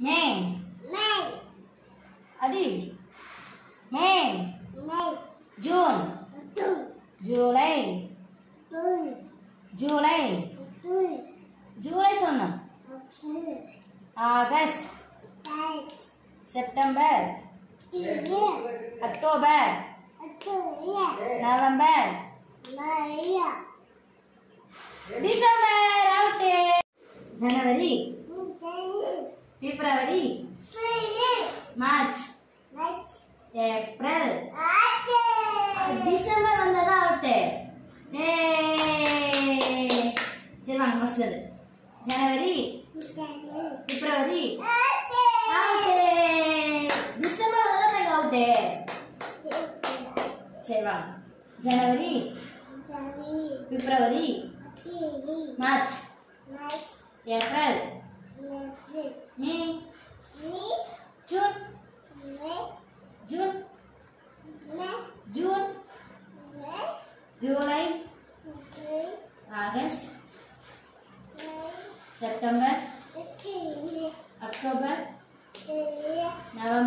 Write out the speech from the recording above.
May. Adi. May. June. July. July. July சொன்னா. August. September. October. November. December. Out. January. February. March. April. December வந்ததா out. சரி வாங்க ஃபர்ஸ்ட்ல இருந்து. January. February. out. December வந்ததா out. சரி வாங்க. January. February. March. April. May. June. June. July. August. September. October. November.